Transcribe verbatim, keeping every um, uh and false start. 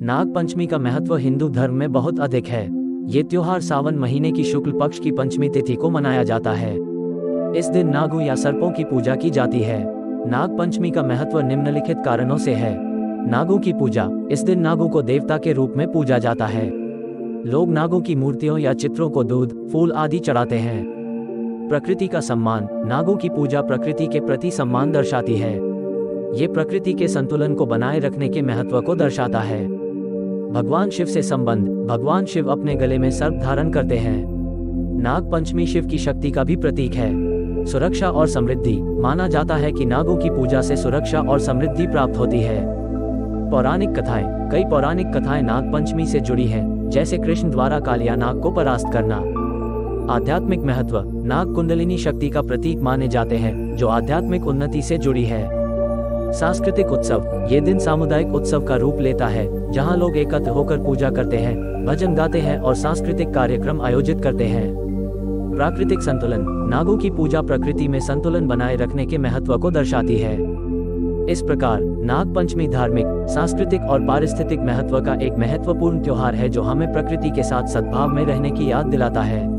नाग पंचमी का महत्व हिंदू धर्म में बहुत अधिक है। ये त्योहार सावन महीने की शुक्ल पक्ष की पंचमी तिथि को मनाया जाता है। इस दिन नागों या सर्पों की पूजा की जाती है। नाग पंचमी का महत्व निम्नलिखित कारणों से है। नागों की पूजा। इस दिन नागों को देवता के रूप में पूजा जाता है। लोग नागों की मूर्तियों या चित्रों को दूध, फूल आदि चढ़ाते हैं। प्रकृति का सम्मान। नागों की पूजा प्रकृति के प्रति सम्मान दर्शाती है। ये प्रकृति के संतुलन को बनाए रखने के महत्व को दर्शाता है। भगवान शिव से संबंध। भगवान शिव अपने गले में सर्प धारण करते हैं। नाग पंचमी शिव की शक्ति का भी प्रतीक है। सुरक्षा और समृद्धि। माना जाता है कि नागों की पूजा से सुरक्षा और समृद्धि प्राप्त होती है। पौराणिक कथाएं। कई पौराणिक कथाएं नाग पंचमी से जुड़ी हैं, जैसे कृष्ण द्वारा कालिया नाग को परास्त करना। आध्यात्मिक महत्व। नाग कुंडलिनी शक्ति का प्रतीक माने जाते हैं, जो आध्यात्मिक उन्नति से जुड़ी है। सांस्कृतिक उत्सव। ये दिन सामुदायिक उत्सव का रूप लेता है, जहां लोग एकत्र होकर पूजा करते हैं, भजन गाते हैं और सांस्कृतिक कार्यक्रम आयोजित करते हैं। प्राकृतिक संतुलन। नागों की पूजा प्रकृति में संतुलन बनाए रखने के महत्व को दर्शाती है। इस प्रकार नाग पंचमी धार्मिक, सांस्कृतिक और पारिस्थितिक महत्व का एक महत्वपूर्ण त्योहार है, जो हमें प्रकृति के साथ सद्भाव में रहने की याद दिलाता है।